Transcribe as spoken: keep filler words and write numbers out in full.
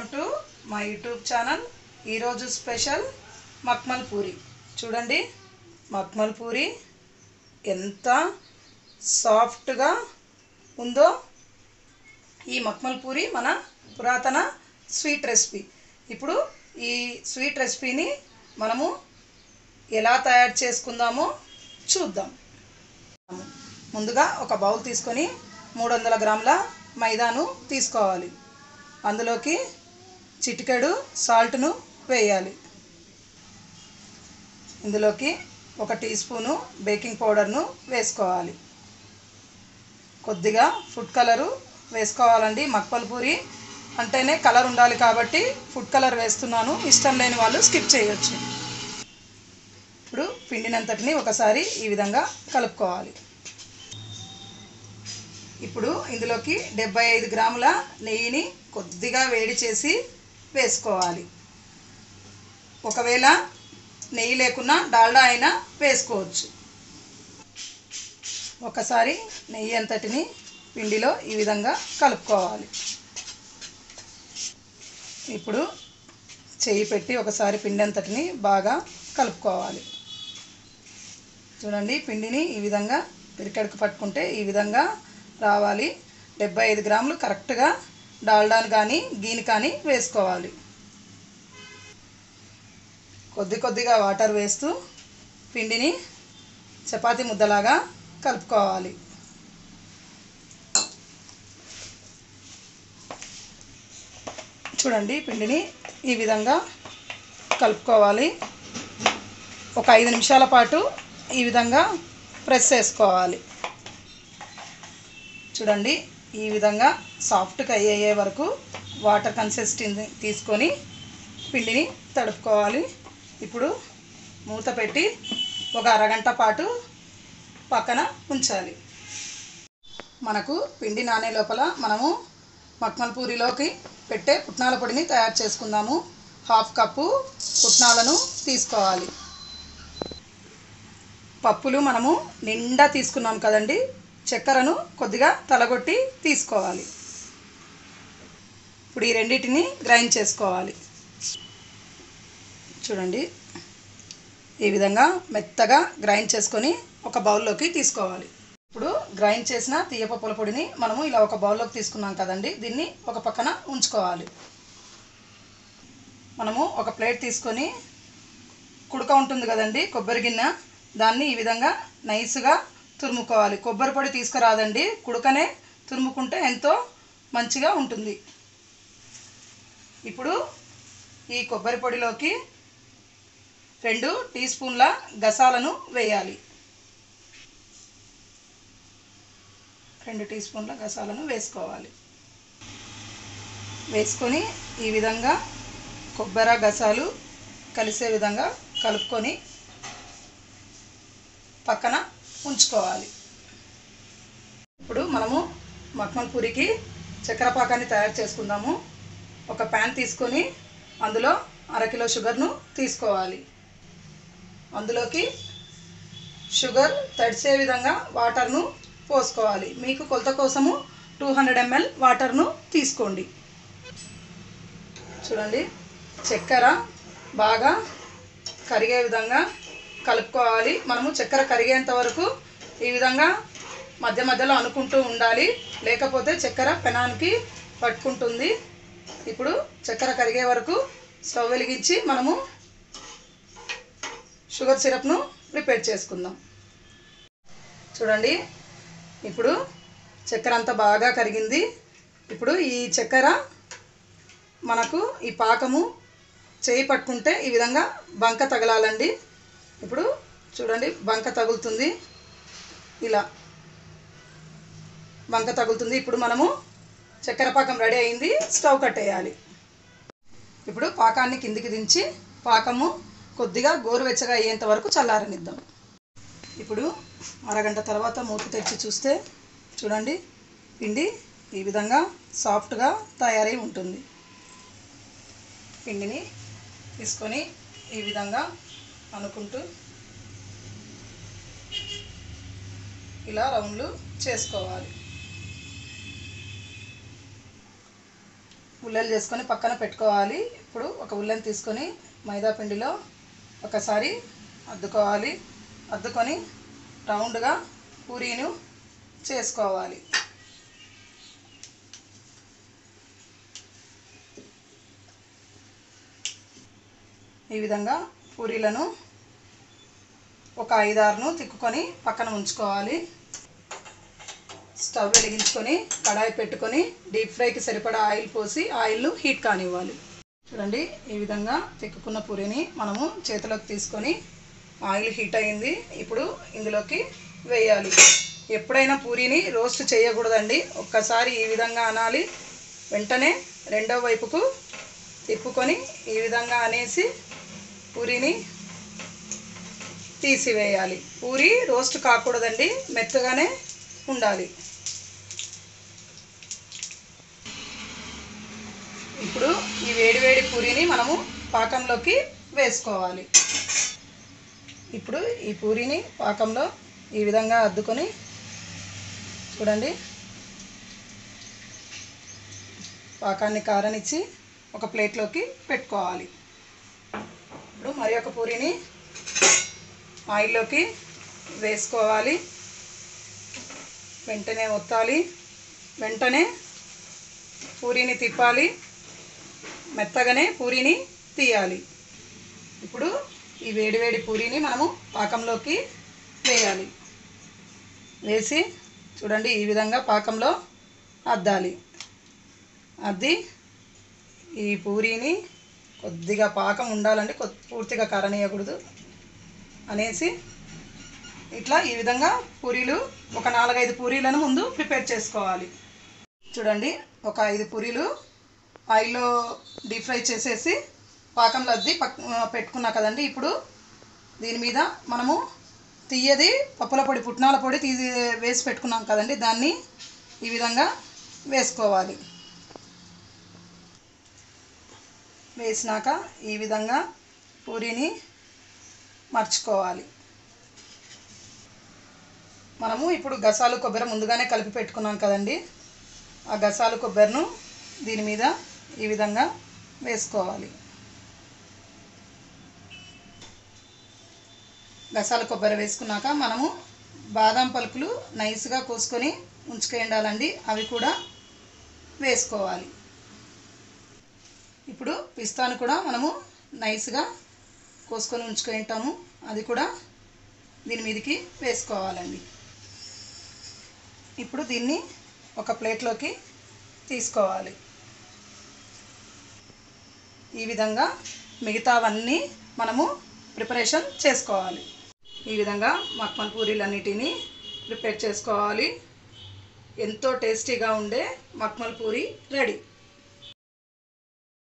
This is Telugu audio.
Welcome to my YouTube channel. ఈరోజు స్పెషల్ మక్మల్ పూరి. చూడండి, మక్మల్ పూరి ఎంత సాఫ్ట్గా ఉందో. ఈ మక్మల్ పూరి మన పురాతన స్వీట్ రెసిపీ. ఇప్పుడు ఈ స్వీట్ రెసిపీని మనము ఎలా తయారు చేసుకుందామో చూద్దాం. ముందుగా ఒక బౌల్ తీసుకొని మూడు వందల గ్రాముల మైదాను తీసుకోవాలి. అందులోకి చిటికెడు సాల్ట్ను వేయాలి. ఇందులోకి ఒక టీ స్పూను బేకింగ్ పౌడర్ను వేసుకోవాలి. కొద్దిగా ఫుడ్ కలరు వేసుకోవాలండి. మక్మల్ పూరి అంటేనే కలర్ ఉండాలి కాబట్టి ఫుడ్ కలర్ వేస్తున్నాను. ఇష్టం లేని వాళ్ళు స్కిప్ చేయొచ్చు. ఇప్పుడు పిండినంతటిని ఒకసారి ఈ విధంగా కలుపుకోవాలి. ఇప్పుడు ఇందులోకి డెబ్బై ఐదు గ్రాముల నెయ్యిని కొద్దిగా వేడి చేసి వేసుకోవాలి. ఒకవేళ నెయ్యి లేకున్నా డాల్డా అయినా వేసుకోవచ్చు. ఒకసారి నెయ్యి అంతటిని పిండిలో ఈ విధంగా కలుపుకోవాలి. ఇప్పుడు చెయ్యి పెట్టి ఒకసారి పిండి అంతటిని బాగా కలుపుకోవాలి. చూడండి, పిండిని ఈ విధంగా పిరికెడుకు పట్టుకుంటే ఈ విధంగా రావాలి. డెబ్బై ఐదు గ్రాములు కరెక్ట్గా డాల్డాను కానీ గీని కానీ వేసుకోవాలి. కొద్ది కొద్దిగా వాటర్ వేస్తూ పిండిని చపాతీ ముద్దలాగా కలుపుకోవాలి. చూడండి, పిండిని ఈ విధంగా కలుపుకోవాలి. ఒక ఐదు నిమిషాల పాటు ఈ విధంగా ప్రెస్ చేసుకోవాలి. చూడండి, ఈ విధంగా సాఫ్ట్గా అయ్యే వరకు వాటర్ కన్సిస్టెన్సీ తీసుకొని పిండిని తడుపుకోవాలి. ఇప్పుడు మూత పెట్టి ఒక అరగంట పాటు పక్కన ఉంచాలి. మనకు పిండి నానే లోపల మనము మక్మల్ పూరిలోకి పెట్టే పుట్నాల పొడిని తయారు చేసుకుందాము. హాఫ్ కప్పు పుట్నాలను తీసుకోవాలి. పప్పులు మనము నిండా తీసుకున్నాం కదండి. చక్కెరను కొద్దిగా తలగొట్టి తీసుకోవాలి. ఇప్పుడు ఈ రెండింటిని గ్రైండ్ చేసుకోవాలి. చూడండి, ఈ విధంగా మెత్తగా గ్రైండ్ చేసుకొని ఒక బౌల్లోకి తీసుకోవాలి. ఇప్పుడు గ్రైండ్ చేసిన తీయపప్పుల పొడిని మనము ఇలా ఒక బౌల్లోకి తీసుకున్నాం కదండి. దీన్ని ఒక పక్కన ఉంచుకోవాలి. మనము ఒక ప్లేట్ తీసుకొని కుడక ఉంటుంది కదండి, కొబ్బరి గిన్నె, దాన్ని ఈ విధంగా నైస్గా తురుముకోవాలి. కొబ్బరి పొడి తీసుకురాదండి, కుడకనే తురుముకుంటే ఎంతో మంచిగా ఉంటుంది. ఇప్పుడు ఈ కొబ్బరి పొడిలోకి రెండు టీ స్పూన్ల గసాలను వేయాలి. రెండు టీ స్పూన్ల గసాలను వేసుకోవాలి. వేసుకొని ఈ విధంగా కొబ్బరి గసాలు కలిసే విధంగా కలుపుకొని పక్కన ఉంచుకోవాలి. ఇప్పుడు మనము మక్మల్ పూరికి చక్కెర పాకాన్ని తయారు చేసుకుందాము. ఒక ప్యాన్ తీసుకొని అందులో అరకిలో షుగర్ను తీసుకోవాలి. అందులోకి షుగర్ తడిసే విధంగా వాటర్ను పోసుకోవాలి. మీకు కొలత కోసము టూ హండ్రెడ్ ఎంఎల్ వాటర్ను తీసుకోండి. చూడండి, చక్కెర బాగా కరిగే విధంగా కలుపుకోవాలి. మనము చక్కెర కరిగేంత వరకు ఈ విధంగా మధ్య మధ్యలో అనుకుంటూ ఉండాలి, లేకపోతే చక్కెర పెనానికి పట్టుకుంటుంది. ఇప్పుడు చక్కెర కరిగే వరకు స్టవ్ వెలిగించి మనము షుగర్ సిరప్ను ప్రిపేర్ చేసుకుందాం. చూడండి, ఇప్పుడు చక్కెర అంతా బాగా కరిగింది. ఇప్పుడు ఈ చక్కెర మనకు ఈ పాకము చేయి పట్టుకుంటే ఈ విధంగా బంక తగలాలండి. ఇప్పుడు చూడండి, బంక తగులుతుంది, ఇలా బంక తగులుతుంది. ఇప్పుడు మనము చక్కెర పాకం రెడీ అయింది. స్టవ్ కట్టేయాలి. ఇప్పుడు పాకాన్ని కిందికి దించి పాకము కొద్దిగా గోరువెచ్చగా అయ్యేంత వరకు చల్లారనిద్దాం. ఇప్పుడు అరగంట తర్వాత మూత తెరిచి చూస్తే చూడండి, పిండి ఈ విధంగా సాఫ్ట్గా తయారై ఉంటుంది. పిండిని తీసుకొని ఈ విధంగా అనుకుంటూ ఇలా రౌండ్లు చేసుకోవాలి. ఉల్లలు చేసుకొని పక్కన పెట్టుకోవాలి. ఇప్పుడు ఒక ఉల్లని తీసుకొని మైదా పిండిలో ఒకసారి అద్దుకోవాలి. అద్దుకొని రౌండ్గా పూరీను చేసుకోవాలి. ఈ విధంగా పూరీలను ఒక ఐదారును తిక్కుకొని పక్కన ఉంచుకోవాలి. స్టవ్ వెలిగించుకొని కడాయి పెట్టుకొని డీప్ ఫ్రైకి సరిపడా ఆయిల్ పోసి ఆయిల్ను హీట్ కానివ్వాలి. చూడండి, ఈ విధంగా తిక్కుకున్న పూరీని మనము చేతిలోకి తీసుకొని ఆయిల్ హీట్ అయింది. ఇప్పుడు ఇందులోకి వేయాలి. ఎప్పుడైనా పూరీని రోస్ట్ చేయకూడదండి. ఒక్కసారి ఈ విధంగా అనాలి. వెంటనే రెండో వైపుకు తిప్పుకొని ఈ విధంగా అనేసి పూరీని తీసివేయాలి. పూరి రోస్ట్ కాకూడదండి, మెత్తగానే ఉండాలి. ఇప్పుడు ఈ వేడివేడి పూరీని మనము పాకంలోకి వేసుకోవాలి. ఇప్పుడు ఈ పూరీని పాకంలో ఈ విధంగా అద్దుకొని చూడండి, పాకాన్ని కారనిచ్చి ఒక ప్లేట్లోకి పెట్టుకోవాలి. ఇప్పుడు మరి ఒక పూరీని ఆయిల్లోకి వేసుకోవాలి. వెంటనే ఒత్తాలి. వెంటనే పూరీని తిప్పాలి. మెత్తగానే పూరీని తీయాలి. ఇప్పుడు ఈ వేడివేడి పూరీని మనము పాకంలోకి వేయాలి. వేసి చూడండి, ఈ విధంగా పాకంలో అద్దాలి. అద్ది ఈ పూరీని కొద్దిగా పాకం ఉండాలంటే పూర్తిగా కారనీయకూడదు అనేసి ఇట్లా ఈ విధంగా పూరీలు ఒక నాలుగైదు పూరీలను ముందు ప్రిపేర్ చేసుకోవాలి. చూడండి, ఒక ఐదు పూరీలు ఆయిల్లో డీప్ ఫ్రై చేసేసి పాకంలో అద్ది పక్ పెట్టుకున్నా కదండి. ఇప్పుడు దీని మీద మనము తీయది పప్పుల పొడి, పుట్నాల పొడి తీసి వేసి పెట్టుకున్నాం కదండి, దాన్ని ఈ విధంగా వేసుకోవాలి. వేసినాక ఈ విధంగా పూరీని మర్చుకోవాలి. మనము ఇప్పుడు గసాలు కొబ్బరి ముందుగానే కలిపి పెట్టుకున్నాం కదండి, ఆ గసాలు కొబ్బరిను దీని మీద ఈ విధంగా వేసుకోవాలి. గసాల కొబ్బరి వేసుకున్నాక మనము బాదం పలుకులు నైస్గా కోసుకొని ఉంచుకేయండాలండి, అవి కూడా వేసుకోవాలి. ఇప్పుడు పిస్తాను కూడా మనము నైస్గా కోసుకొని ఉంచుకుంటాము, అది కూడా దీని మీదకి వేసుకోవాలండి. ఇప్పుడు దీన్ని ఒక ప్లేట్లోకి తీసుకోవాలి. ఈ విధంగా మిగతావన్నీ మనము ప్రిపరేషన్ చేసుకోవాలి. ఈ విధంగా మక్మల్ పూరీలన్నిటినీ ప్రిపేర్ చేసుకోవాలి. ఎంతో టేస్టీగా ఉండే మక్మల్ పూరి రెడీ.